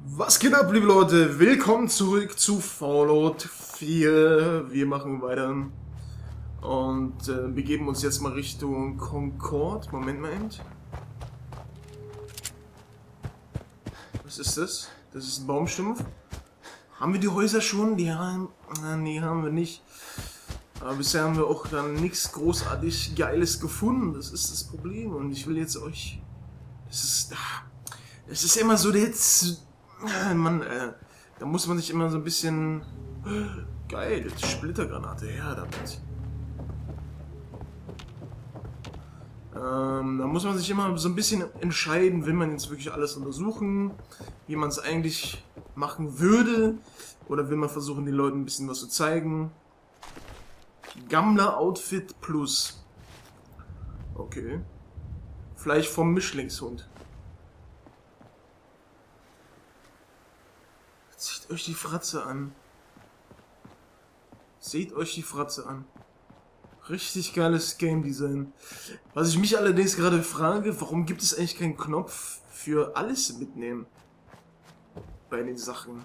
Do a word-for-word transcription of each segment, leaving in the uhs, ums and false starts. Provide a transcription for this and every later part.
Was geht ab, liebe Leute? Willkommen zurück zu Fallout vier. Wir machen weiter und äh, begeben uns jetzt mal Richtung Concord. Moment mal eben. Was ist das? Das ist ein Baumstumpf. Haben wir die Häuser schon? Die haben... Ah, nee, haben wir nicht. Aber bisher haben wir auch dann nichts großartig Geiles gefunden. Das ist das Problem. Und ich will jetzt euch... Es ist... Es ist immer so der... Man, äh, da muss man sich immer so ein bisschen... Geil, Splittergranate, her damit. Ähm, da muss man sich immer so ein bisschen entscheiden, will man jetzt wirklich alles untersuchen, wie man es eigentlich machen würde, oder will man versuchen, den Leuten ein bisschen was zu zeigen. Gammler-Outfit plus. Okay. Fleisch vom Mischlingshund. Seht euch die Fratze an. Seht euch die Fratze an. Richtig geiles Game Design. Was ich mich allerdings gerade frage, warum gibt es eigentlich keinen Knopf für alles mitnehmen? Bei den Sachen.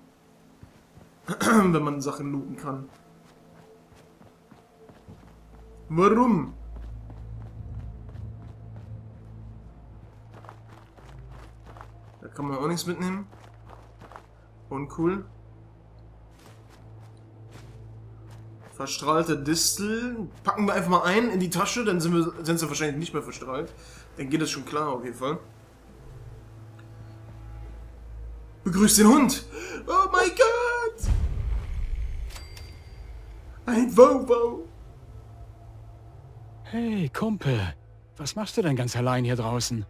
Wenn man Sachen looten kann. Warum? Da kann man auch nichts mitnehmen. Uncool. Verstrahlte Distel. Packen wir einfach mal ein in die Tasche, dann sind wir, sind sie wahrscheinlich nicht mehr verstrahlt. Dann geht das schon klar auf jeden Fall. Begrüßt den Hund. Oh mein Gott. Ein Wow-Wow. Hey, Kumpel. Was machst du denn ganz allein hier draußen?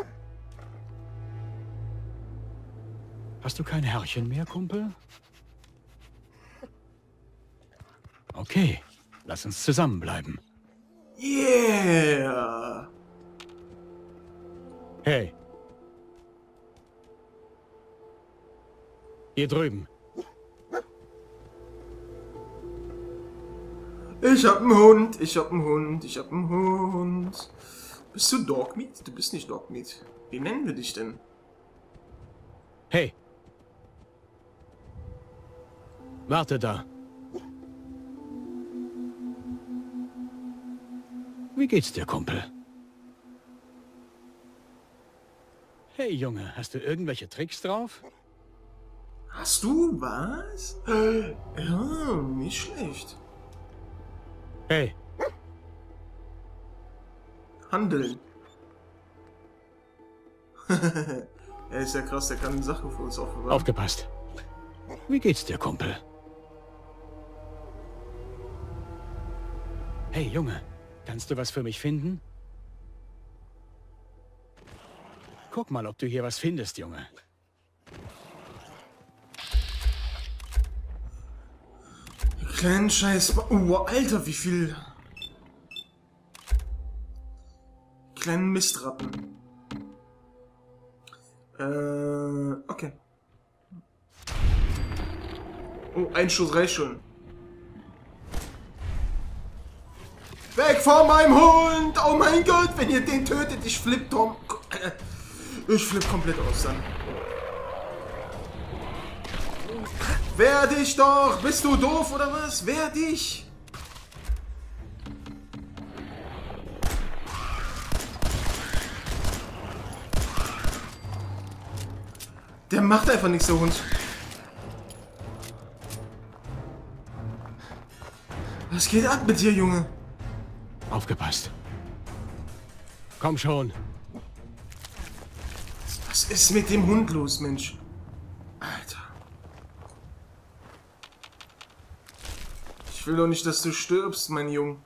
Hast du kein Herrchen mehr, Kumpel? Okay, lass uns zusammenbleiben. Yeah. Hey. Hier drüben. Ich hab einen Hund, ich hab einen Hund, ich hab einen Hund. Bist du Dogmeat? Du bist nicht Dogmeat. Wie nennen wir dich denn? Hey. Warte da. Wie geht's dir, Kumpel? Hey, Junge, hast du irgendwelche Tricks drauf? Hast du was? Ja, nicht schlecht. Hey. Handeln. Er ist ja krass, der kann Sachen für uns aufbewahren. Aufgepasst. Wie geht's dir, Kumpel? Hey, Junge, kannst du was für mich finden? Guck mal, ob du hier was findest, Junge. Kleinen Scheiß... Oh, Alter, wie viel... Kleinen Mistratten. Äh, okay. Oh, ein Schuss reicht schon. Weg von meinem Hund! Oh mein Gott, wenn ihr den tötet, ich flipp Tom. Ich flipp komplett aus dann. Wehr dich doch! Bist du doof oder was? Wehr dich! Der macht einfach nichts, der Hund. Was geht ab mit dir, Junge? Aufgepasst. Komm schon. Was ist mit dem Hund los, Mensch? Alter. Ich will doch nicht, dass du stirbst, mein Junge.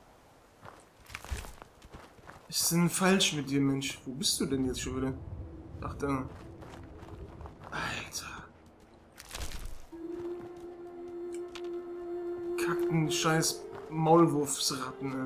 Was ist denn falsch mit dir, Mensch? Wo bist du denn jetzt schon wieder? Ach, da. Alter. Kacken, scheiß Maulwurfsratten, ne?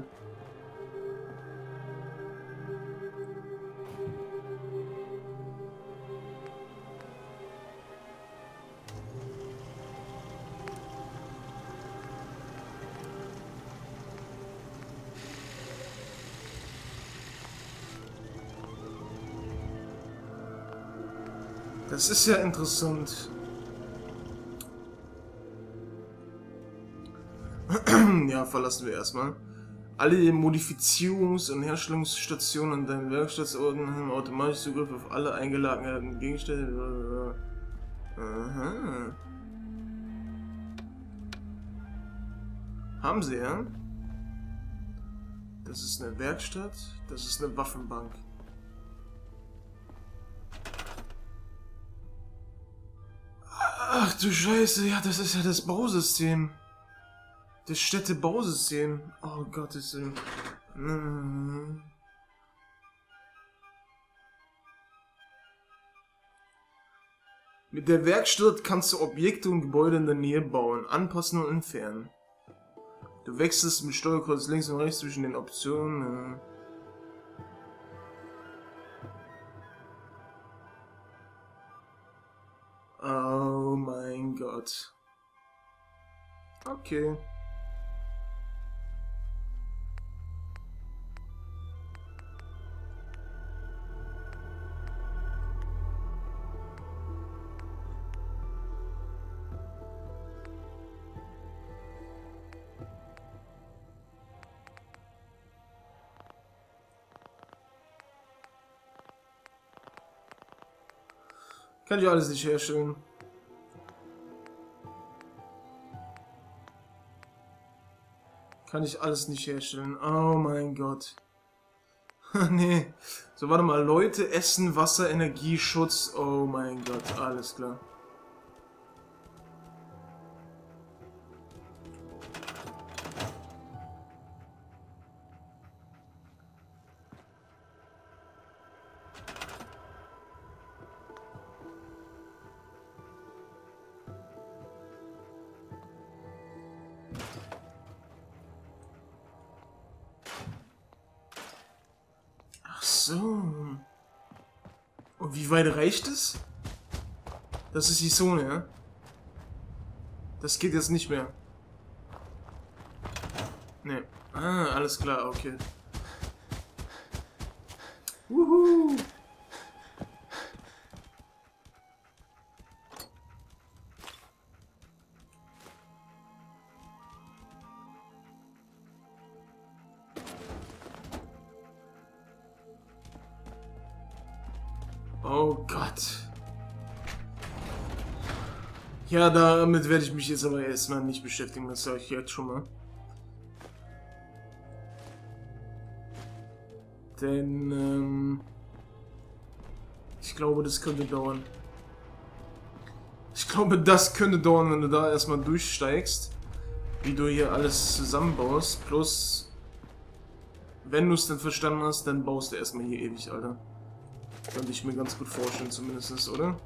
Das ist ja interessant. Ja, verlassen wir erstmal. Alle Modifizierungs- und Herstellungsstationen an deinen Werkstattsorten haben automatisch Zugriff auf alle eingelagerten Gegenstände. Aha. Haben sie, ja? Das ist eine Werkstatt, das ist eine Waffenbank. Ach du Scheiße, ja, das ist ja das Bausystem. Das Städtebausystem. Oh Gottes Willen. Hm. Mit der Werkstatt kannst du Objekte und Gebäude in der Nähe bauen, anpassen und entfernen. Du wechselst mit Steuerkreuz links und rechts zwischen den Optionen. Oh mein Gott. Okay. Kann ich alles nicht herstellen. Kann ich alles nicht herstellen. Oh mein Gott. Nee. So, warte mal. Leute, Essen, Wasser, Energie, Schutz. Oh mein Gott. Alles klar. So. Und wie weit reicht es? Das ist die Zone, ja? Das geht jetzt nicht mehr. Ne. Ah, alles klar, okay. Wuhu! Oh Gott. Ja, damit werde ich mich jetzt aber erstmal nicht beschäftigen, das sage ich jetzt schon mal. Denn, ähm, ich glaube, das könnte dauern. Ich glaube, das könnte dauern, wenn du da erstmal durchsteigst, wie du hier alles zusammenbaust. Plus, wenn du es dann verstanden hast, dann baust du erstmal hier ewig, Alter. Könnte ich mir ganz gut vorstellen, zumindest, oder?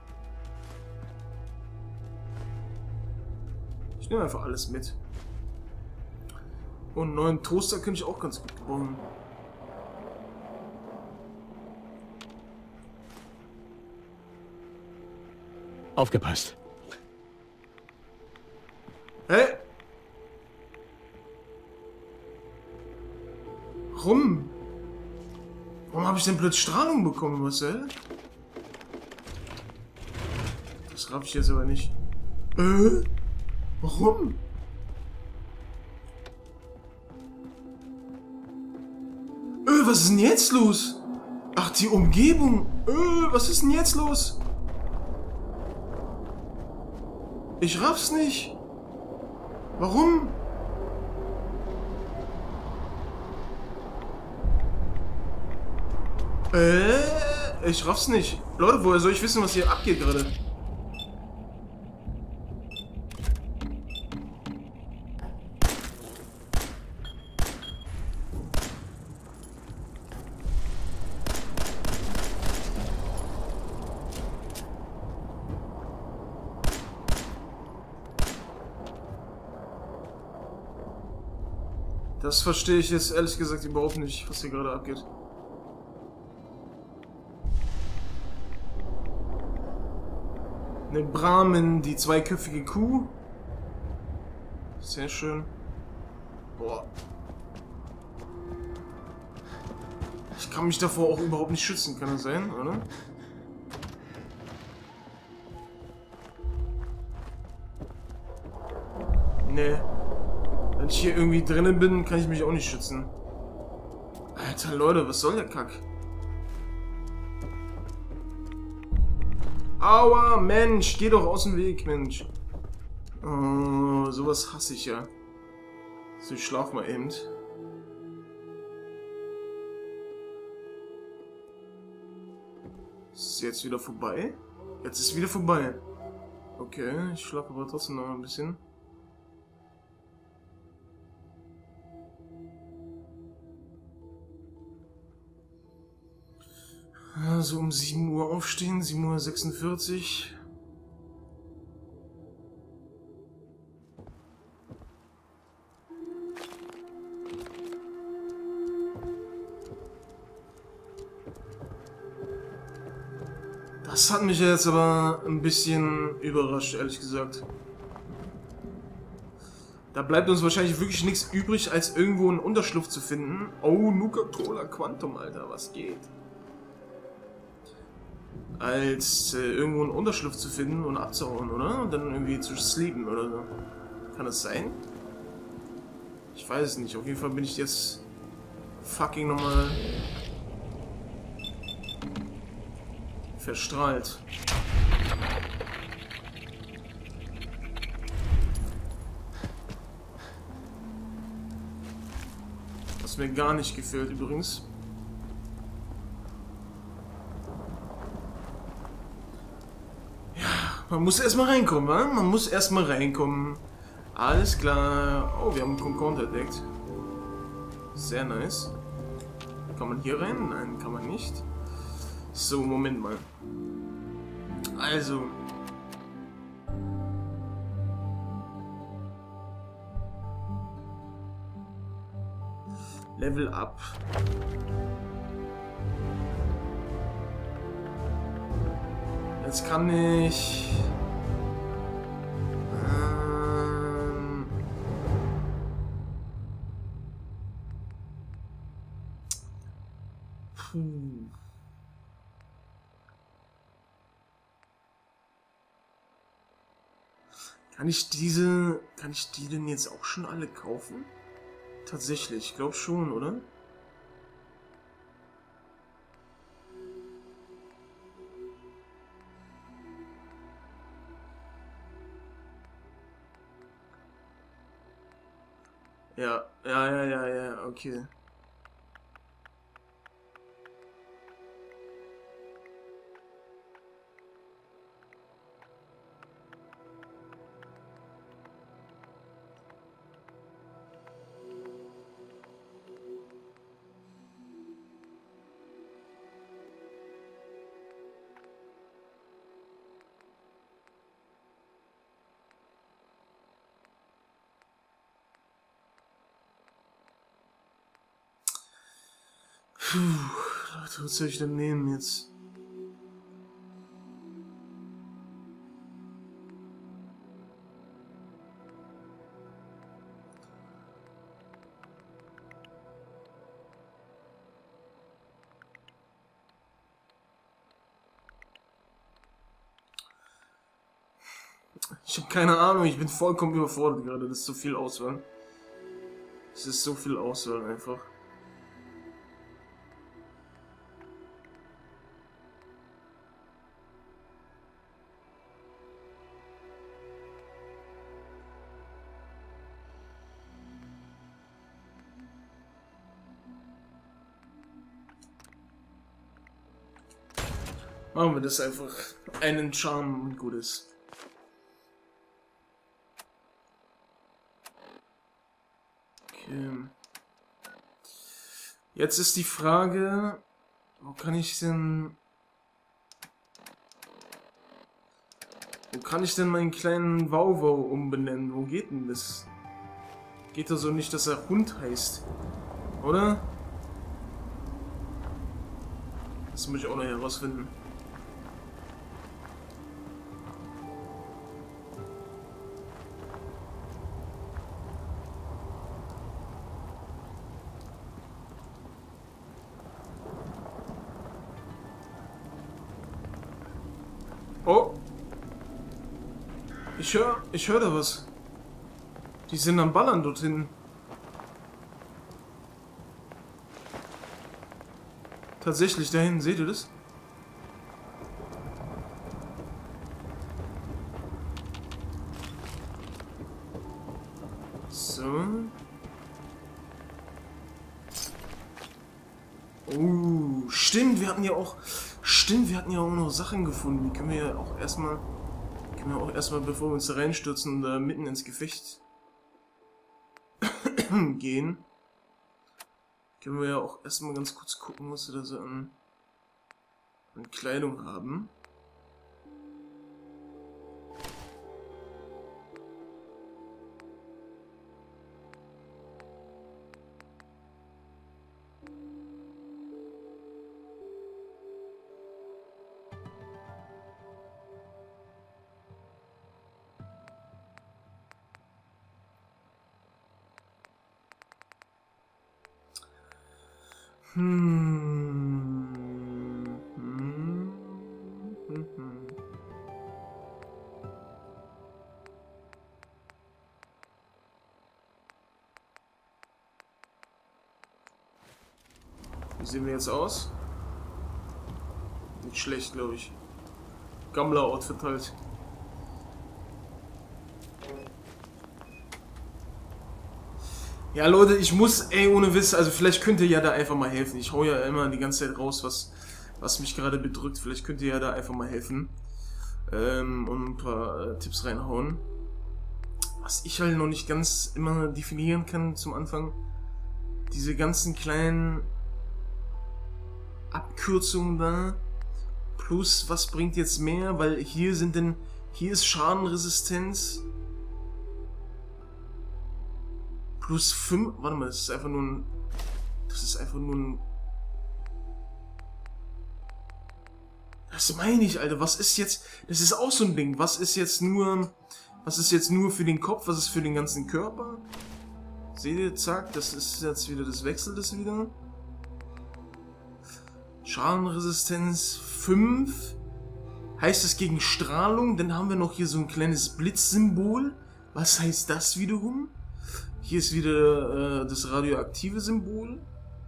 Ich nehme einfach alles mit. Und einen neuen Toaster könnte ich auch ganz gut gebrauchen. Aufgepasst. Hä? Warum? Warum habe ich denn plötzlich Strahlung bekommen, Marcel? Das raff ich jetzt aber nicht. Äh? Warum? Äh, was ist denn jetzt los? Ach, die Umgebung. Äh, was ist denn jetzt los? Ich raff's nicht. Warum? Äh, ich raff's nicht. Leute, woher soll ich wissen, was hier abgeht gerade? Das verstehe ich jetzt ehrlich gesagt überhaupt nicht, was hier gerade abgeht. Eine Brahmin, die zweiköpfige Kuh. Sehr schön. Boah. Ich kann mich davor auch überhaupt nicht schützen, kann das sein, oder? Nee. Wenn ich hier irgendwie drinnen bin, kann ich mich auch nicht schützen. Alter, Leute, was soll der Kack? Aua, Mensch, geh doch aus dem Weg, Mensch. Oh, sowas hasse ich ja. So, ich schlaf mal eben. Ist jetzt wieder vorbei? Jetzt ist wieder vorbei. Okay, ich schlafe aber trotzdem noch ein bisschen. So um sieben Uhr aufstehen, sieben Uhr sechsundvierzig. Das hat mich jetzt aber ein bisschen überrascht, ehrlich gesagt. Da bleibt uns wahrscheinlich wirklich nichts übrig, als irgendwo einen Unterschlupf zu finden. Oh, Nuka-Cola Quantum, Alter, was geht? Als äh, irgendwo einen Unterschlupf zu finden und abzuhauen, oder? Und dann irgendwie zu sleepen oder so. Kann das sein? Ich weiß es nicht. Auf jeden Fall bin ich jetzt fucking nochmal verstrahlt. Was mir gar nicht gefällt übrigens. Man muss erstmal reinkommen, wa? Man muss erstmal reinkommen. Alles klar. Oh, wir haben einen Concorde entdeckt. Sehr nice. Kann man hier rein? Nein, kann man nicht. So, Moment mal. Also. Level up. Jetzt kann ich... Ähm, puh. Kann ich diese... Kann ich die denn jetzt auch schon alle kaufen? Tatsächlich, ich glaube schon, oder? Ja, ja, ja, ja, ja, okay. Puh, Leute, was soll ich denn nehmen jetzt? Ich habe keine Ahnung, ich bin vollkommen überfordert gerade, das ist so viel Auswahl. Es ist so viel Auswahl einfach. Machen wir das einfach. Einen Charme und gut ist. Okay. Jetzt ist die Frage, wo kann ich denn... Wo kann ich denn meinen kleinen Wauwau umbenennen? Wo geht denn das? Geht da so nicht, dass er Hund heißt? Oder? Das muss ich auch noch herausfinden. Oh! Ich höre, ich höre da was. Die sind am Ballern dort hinten. Tatsächlich, da hinten, seht ihr das? So. Oh, stimmt, wir hatten ja auch... Stimmt, wir hatten ja auch noch Sachen gefunden. Die können wir ja auch erstmal... Können wir auch erstmal, bevor wir uns da reinstürzen, da mitten ins Gefecht gehen. Können wir ja auch erstmal ganz kurz gucken, was wir da so an, an Kleidung haben. Hm. Hm. Hm. Hm. Wie sehen wir jetzt aus? Nicht schlecht, glaube ich. Gammler-Outfit halt. Ja, Leute, ich muss, ey, ohne Witz, also vielleicht könnt ihr ja da einfach mal helfen. Ich hau ja immer die ganze Zeit raus, was, was mich gerade bedrückt. Vielleicht könnt ihr ja da einfach mal helfen. Ähm, und ein paar äh, Tipps reinhauen. Was ich halt noch nicht ganz immer definieren kann zum Anfang. Diese ganzen kleinen Abkürzungen da. Plus, was bringt jetzt mehr? Weil hier sind denn, hier ist Schadenresistenz. Plus fünf. Warte mal, das ist einfach nur ein. Das ist einfach nur ein. Das meine ich, Alter. Was ist jetzt. Das ist auch so ein Ding. Was ist jetzt nur. Was ist jetzt nur für den Kopf? Was ist für den ganzen Körper? Seht ihr, zack, das ist jetzt wieder. Das wechselt es wieder. Schadenresistenz fünf. Heißt es gegen Strahlung? Dann haben wir noch hier so ein kleines Blitzsymbol. Was heißt das wiederum? Hier ist wieder äh, das radioaktive Symbol.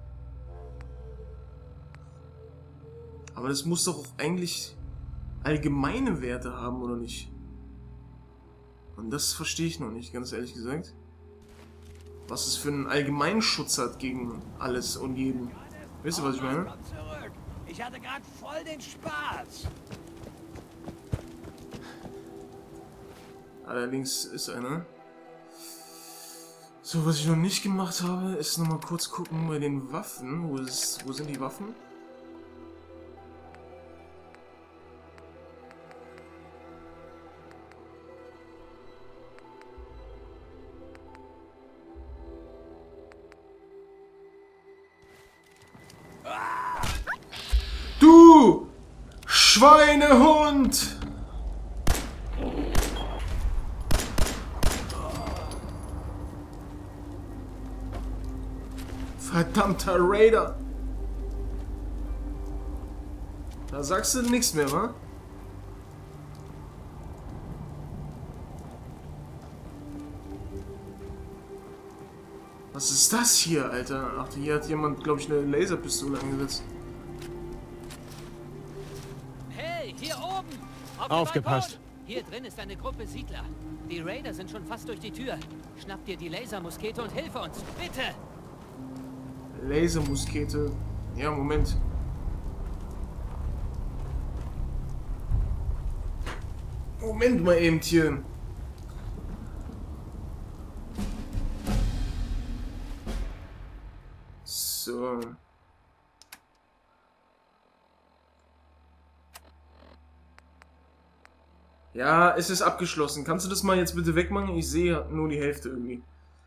Aber das muss doch auch eigentlich allgemeine Werte haben, oder nicht? Und das verstehe ich noch nicht, ganz ehrlich gesagt. Was es für einen Allgemeinschutz hat gegen alles und jeden. Wisst ihr, was ich meine? Ich hatte gerade voll den Spaß. Allerdings ist einer. So, was ich noch nicht gemacht habe, ist nochmal kurz gucken bei den Waffen. Wo, ist, wo sind die Waffen? Du Schweinehund! Verdammter Raider! Da sagst du nichts mehr, wa? Was ist das hier, Alter? Ach, hier hat jemand, glaube ich, eine Laserpistole eingesetzt. Hey, hier oben! Auf dem Aufgepasst! Balkon. Hier drin ist eine Gruppe Siedler. Die Raider sind schon fast durch die Tür. Schnapp dir die Lasermuskete und hilf uns, bitte! Lasermuskete. Ja, Moment. Moment mal eben hier. So. Ja, es ist abgeschlossen. Kannst du das mal jetzt bitte wegmachen? Ich sehe nur die Hälfte irgendwie.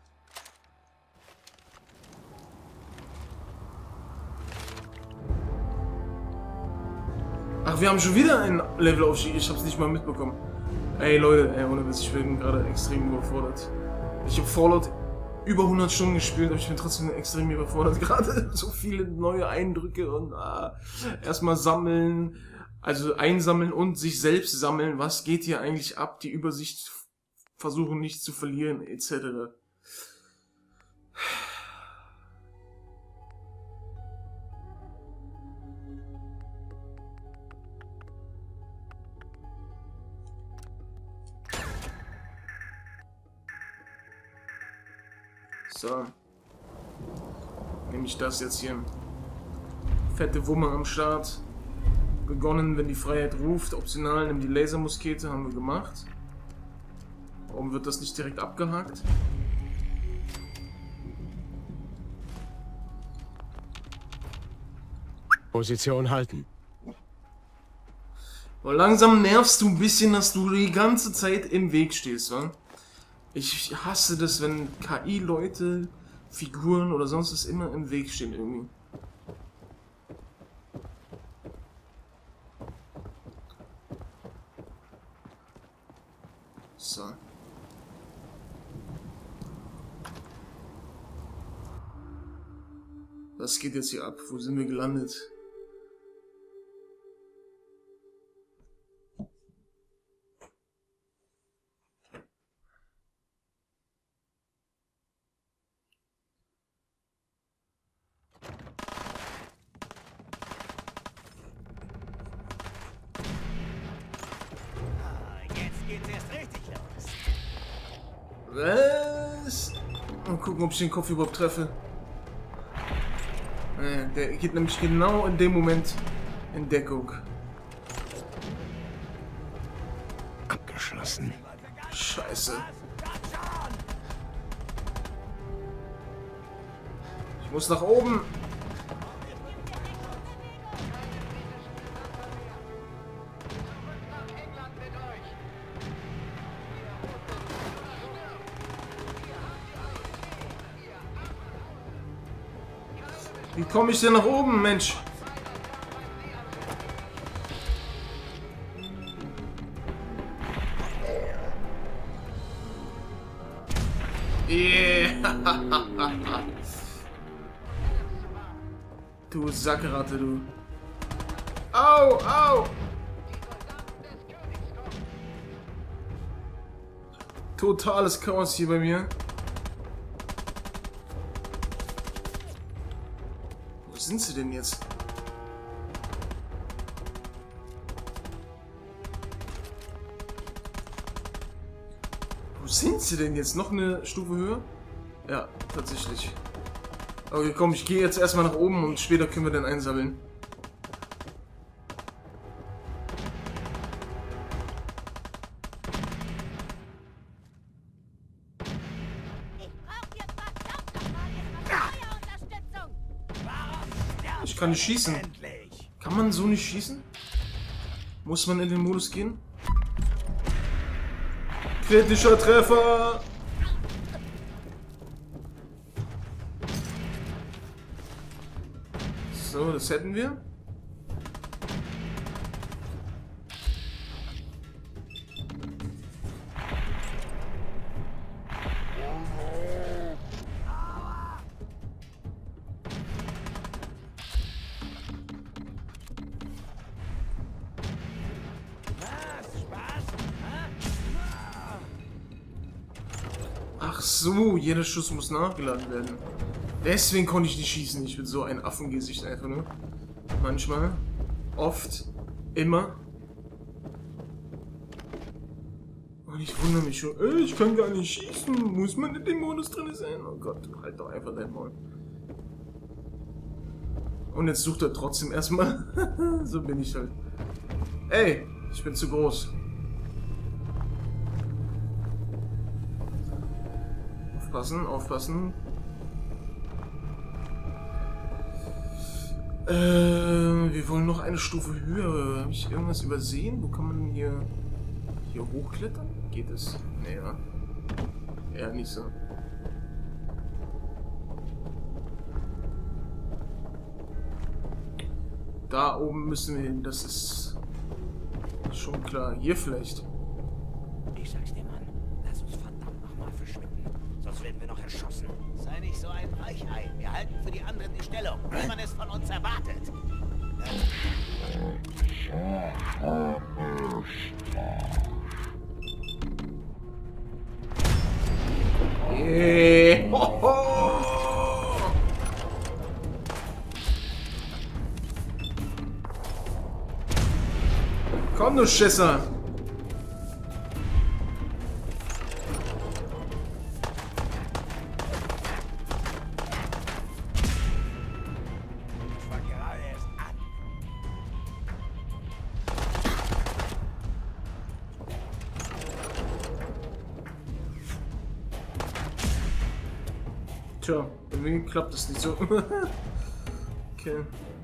Ach, wir haben schon wieder ein Levelaufstieg. Ich hab's nicht mal mitbekommen. Ey, Leute, ey, ohne Witz, ich bin gerade extrem überfordert. Ich habe Fallout über hundert Stunden gespielt, aber ich bin trotzdem extrem überfordert. Gerade so viele neue Eindrücke und ah, erstmal sammeln, also einsammeln und sich selbst sammeln. Was geht hier eigentlich ab? Die Übersicht versuchen nicht zu verlieren, et cetera. So. Nehme ich das jetzt hier. Fette Wumme am Start. Begonnen, wenn die Freiheit ruft. Optional, nimm die Lasermuskete, haben wir gemacht. Warum wird das nicht direkt abgehakt? Position halten. Aber langsam nervst du ein bisschen, dass du die ganze Zeit im Weg stehst, wa? Ich hasse das, wenn K I-Leute, Figuren oder sonst was immer im Weg stehen irgendwie. So. Was geht jetzt hier ab? Wo sind wir gelandet? Was? Mal gucken, ob ich den Kopf überhaupt treffe. Äh, der geht nämlich genau in dem Moment in Deckung. Abgeschlossen. Scheiße. Ich muss nach oben. Wie komme ich denn nach oben, Mensch? Yeah. Du Sackratte, du. Au, au. Totales Chaos hier bei mir. Wo sind sie denn jetzt? Wo sind sie denn jetzt? Noch eine Stufe höher? Ja, tatsächlich. Okay, komm, ich gehe jetzt erstmal nach oben und später können wir dann einsammeln. Ich kann nicht schießen. Kann man so nicht schießen? Muss man in den Modus gehen? Kritischer Treffer! So, das hätten wir. Ach so, jeder Schuss muss nachgeladen werden. Deswegen konnte ich nicht schießen. Ich bin so ein Affengesicht einfach nur. Manchmal. Oft. Immer. Und ich wundere mich schon. Ey, ich kann gar nicht schießen. Muss man in dem Modus drin sein? Oh Gott, halt doch einfach dein Maul. Und jetzt sucht er trotzdem erstmal. So bin ich halt. Ey, ich bin zu groß. Aufpassen, aufpassen. Äh, wir wollen noch eine Stufe höher. Habe ich irgendwas übersehen? Wo kann man hier hier hochklettern? Geht es? Naja. Eher nicht so. Da oben müssen wir hin. Das ist schon klar. Hier vielleicht. Ich sag's dir, Mann. Lass uns verdammt nochmal verschwinden. Sonst werden wir noch erschossen. Sei nicht so ein Weichei. Wir halten für die anderen die Stellung, wie man es von uns erwartet. Hey. Ho, ho. Komm, du Schisser. Ich war gerade erst an. Tja, irgendwie klappt das nicht so. Okay.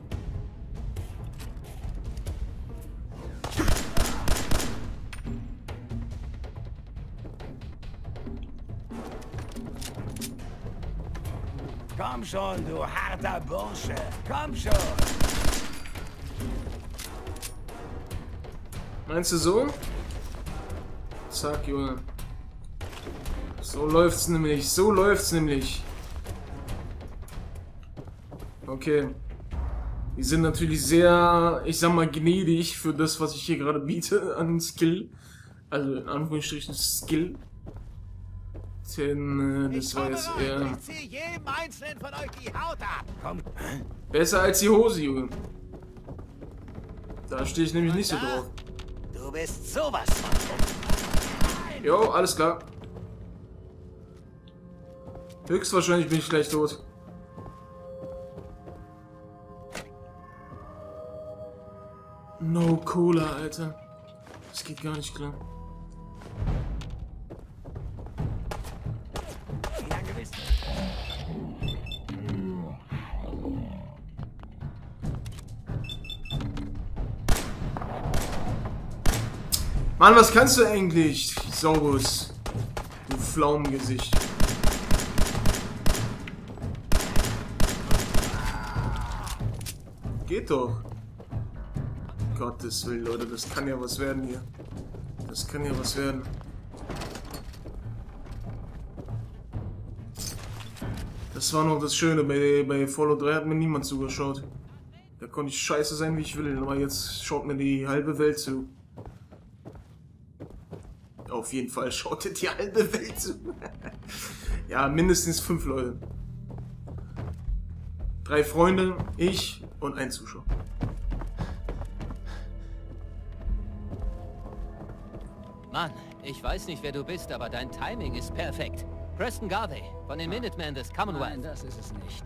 Komm schon, du harter Bursche. Komm schon. Meinst du so? Zack, Junge. So läuft's nämlich. So läuft's nämlich. Okay. Die sind natürlich sehr, ich sag mal, gnädig für das, was ich hier gerade biete an Skill. Also in Anführungsstrichen Skill. Denn äh, das war jetzt eher Ich zieh jedem einzelnen von euch die Haut ab. Komm. besser als die Hose, Junge. Da stehe ich nämlich nicht so drauf. Du bist sowas von. Jo, alles klar. Höchstwahrscheinlich bin ich gleich tot. No Cola, Alter. Das geht gar nicht klar. Wie lange bist du? Mann, was kannst du eigentlich? Saurus. Du Pflaumengesicht. Geht doch. Gottes Willen, Leute, das kann ja was werden hier. Das kann ja was werden. Das war noch das Schöne, bei, bei Fallout drei hat mir niemand zugeschaut. Da konnte ich scheiße sein, wie ich will, aber jetzt schaut mir die halbe Welt zu. Auf jeden Fall schaut die halbe Welt zu. Ja, mindestens fünf Leute. Drei Freunde, ich und ein Zuschauer. Mann, ich weiß nicht, wer du bist, aber dein Timing ist perfekt. Preston Garvey von den Minutemen des Commonwealth. Nein, das ist es nicht.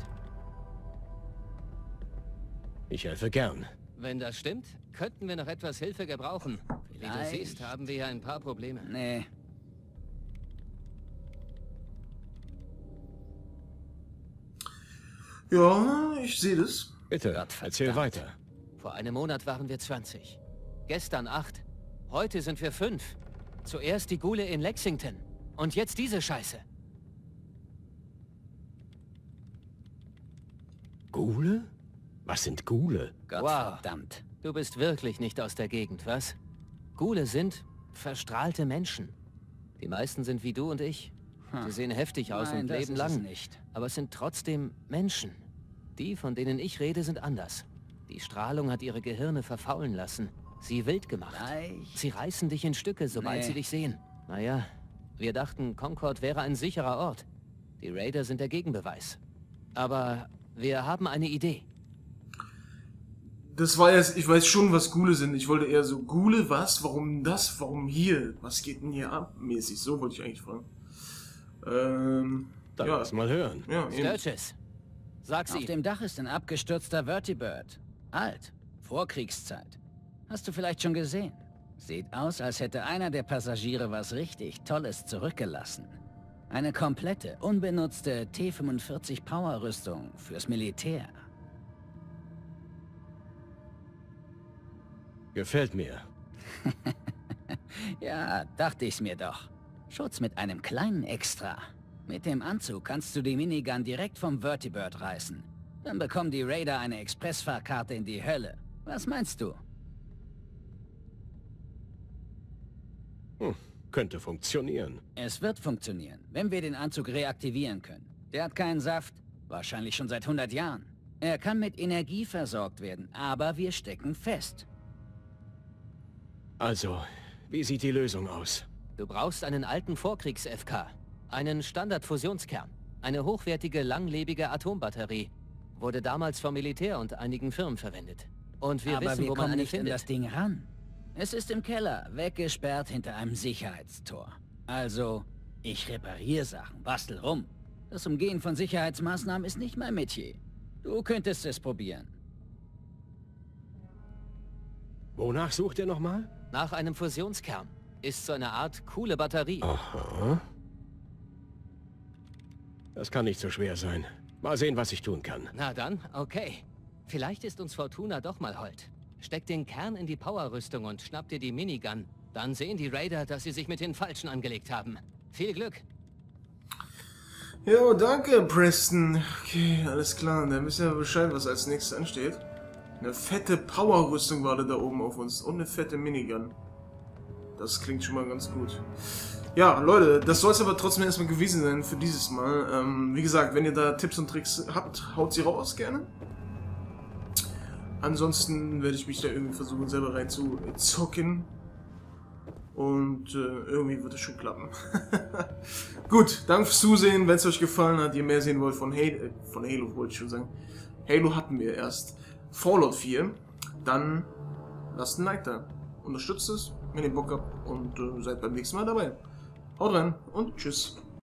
Ich helfe gern. Wenn das stimmt, könnten wir noch etwas Hilfe gebrauchen. Wie du Vielleicht. siehst, haben wir hier ein paar Probleme. Nee. Ja, ich sehe das. Bitte, Gott erzähl verdammt. weiter. Vor einem Monat waren wir zwanzig. Gestern acht. Heute sind wir fünf. Zuerst die Ghule in Lexington. Und jetzt diese Scheiße. Ghule? Was sind Ghule? Gottverdammt. Du bist wirklich nicht aus der Gegend, was? Ghule sind verstrahlte Menschen. Die meisten sind wie du und ich. Sie sehen heftig aus Nein, und das leben ist es lang. nicht. Aber es sind trotzdem Menschen. Die, von denen ich rede, sind anders. Die Strahlung hat ihre Gehirne verfaulen lassen. Sie wild gemacht. Leicht. Sie reißen dich in Stücke, sobald Nee. sie dich sehen. Naja, wir dachten, Concord wäre ein sicherer Ort. Die Raider sind der Gegenbeweis. Aber wir haben eine Idee. Das war jetzt, ich weiß schon, was Ghule sind. Ich wollte eher so, Ghule, was? Warum das? Warum hier? Was geht denn hier ab? Mäßig, so wollte ich eigentlich fragen. Ähm, Dann ja. lass mal hören. Ja, eben. Sturges, sag's Auf ihm. dem Dach ist ein abgestürzter Vertibird. Alt. Vorkriegszeit. Hast du vielleicht schon gesehen? Sieht aus, als hätte einer der Passagiere was richtig Tolles zurückgelassen. Eine komplette, unbenutzte T fünfundvierzig Power-Rüstung fürs Militär. Gefällt mir. Ja, dachte ich's mir doch. Schutz mit einem kleinen Extra. Mit dem Anzug kannst du die Minigun direkt vom Vertibird reißen. Dann bekommen die Raider eine Expressfahrkarte in die Hölle. Was meinst du? Hm, könnte funktionieren. Es wird funktionieren, wenn wir den Anzug reaktivieren können. Der hat keinen Saft, wahrscheinlich schon seit hundert Jahren. Er kann mit Energie versorgt werden, aber wir stecken fest. Also, wie sieht die Lösung aus? Du brauchst einen alten Vorkriegs-F K. Einen Standard-Fusionskern. Eine hochwertige, langlebige Atombatterie. Wurde damals vom Militär und einigen Firmen verwendet. Und wir Aber wissen, wir wo man kommen eine nicht an findet. das Ding ran. Es ist im Keller, weggesperrt hinter einem Sicherheitstor. Also, ich repariere Sachen, bastel rum. Das Umgehen von Sicherheitsmaßnahmen ist nicht mein Metier. Du könntest es probieren. Wonach sucht ihr nochmal? Nach einem Fusionskern. Ist so eine Art coole Batterie. Aha. Das kann nicht so schwer sein. Mal sehen, was ich tun kann. Na dann, okay. Vielleicht ist uns Fortuna doch mal hold. Steck den Kern in die Powerrüstung und schnapp dir die Minigun. Dann sehen die Raider, dass sie sich mit den Falschen angelegt haben. Viel Glück. Jo, danke, Preston. Okay, alles klar. Dann wisst ihr Bescheid, was als nächstes ansteht. Eine fette Powerrüstung wartet da oben auf uns. Und eine fette Minigun. Das klingt schon mal ganz gut. Ja, Leute, das soll es aber trotzdem erstmal gewesen sein für dieses Mal. Ähm, wie gesagt, wenn ihr da Tipps und Tricks habt, haut sie raus gerne. Ansonsten werde ich mich da irgendwie versuchen, selber reinzuzocken. Und äh, irgendwie wird es schon klappen. Gut, danke fürs Zusehen. Wenn es euch gefallen hat, ihr mehr sehen wollt von Halo, äh, von Halo wollte ich schon sagen. Halo hatten wir erst. Fallout vier. Dann lasst ein Like da. Unterstützt es, wenn ihr Bock habt. Und äh, seid beim nächsten Mal dabei. Haut rein und tschüss.